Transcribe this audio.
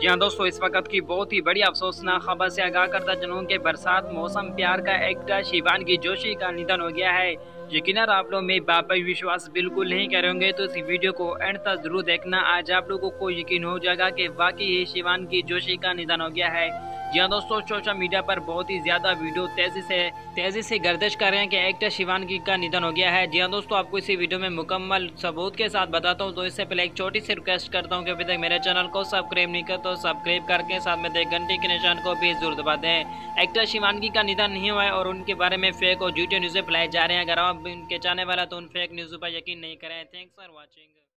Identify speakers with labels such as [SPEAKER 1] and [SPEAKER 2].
[SPEAKER 1] जी हाँ दोस्तों, इस वक्त की बहुत ही बड़ी अफसोसनाक खबर से आगाह करता चलूँ कि बरसात मौसम प्यार का एक्टर शिवानगी जोशी का निधन हो गया है। यकीनन आप लोग मेरी बात पर विश्वास बिल्कुल नहीं करेंगे तो इस वीडियो को एंड तक जरूर देखना। आज आप लोगों को यकीन हो जाएगा कि वाकई ही शिवानगी जोशी का निधन हो गया है। जी हाँ दोस्तों, सोशल मीडिया पर बहुत ही ज्यादा वीडियो तेजी से गर्दिश कर रहे हैं कि एक्टर शिवानगी का निधन हो गया है। जी हाँ दोस्तों, आपको इसी वीडियो में मुकम्मल सबूत के साथ बताता हूँ। तो इससे पहले एक छोटी सी रिक्वेस्ट करता हूँ कि अभी तक मेरे चैनल को सब्सक्राइब नहीं कर तो सब्सक्राइब करके साथ में घंटे के निशान को भी जरूर दबा दें। एक्टर शिवानगी का निधन नहीं हुआ है और उनके बारे में फेक और झूठे न्यूज़ फैलाए जा रहे हैं। अगर आप उनके चाहने वाला तो उन फेक न्यूज़ पर यकीन नहीं करें। Thanks for watching.